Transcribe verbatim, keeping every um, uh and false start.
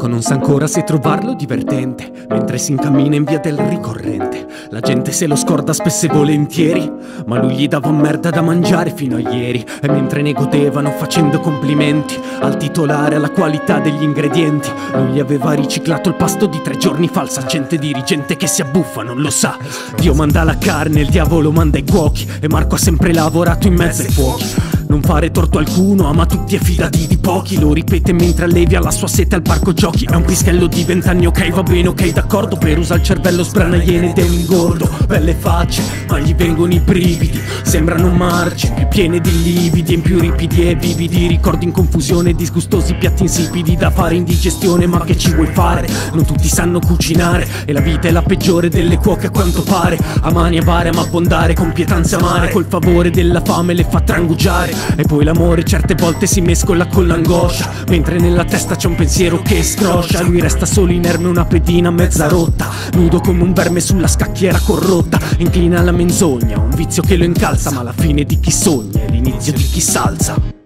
Marco non sa ancora se trovarlo divertente, mentre si incammina in via del ricorrente. La gente se lo scorda spesso e volentieri, ma lui gli dava merda da mangiare fino a ieri. E mentre ne godevano facendo complimenti al titolare, alla qualità degli ingredienti, lui gli aveva riciclato il pasto di tre giorni fa. Il saccente dirigente che si abbuffa non lo sa. Dio manda la carne, il diavolo manda i cuochi, e Marco ha sempre lavorato in mezzo ai fuochi. Non fare torto alcuno, ama tutti e fidati di pochi. Lo ripete mentre allevia la sua sete al parco giochi. È un pischello di vent'anni, ok, va bene, ok, d'accordo. Per usa il cervello, sbrana iene ed è un ingordo. Belle facce, ma gli vengono i brividi. Sembrano marci, più piene di lividi, in più ripidi e vividi. Ricordi in confusione, disgustosi piatti insipidi da fare indigestione. Ma che ci vuoi fare? Non tutti sanno cucinare, e la vita è la peggiore delle cuoche a quanto pare. A mani avare, ma abbondare con pietanze amare. Col favore della fame le fa trangugiare. E poi l'amore certe volte si mescola con l'angoscia, mentre nella testa c'è un pensiero che scroscia. Lui resta solo inerme, una pedina mezza rotta, nudo come un verme sulla scacchiera corrotta. Inclina alla menzogna, un vizio che lo incalza, ma la fine di chi sogna è l'inizio di chi s'alza.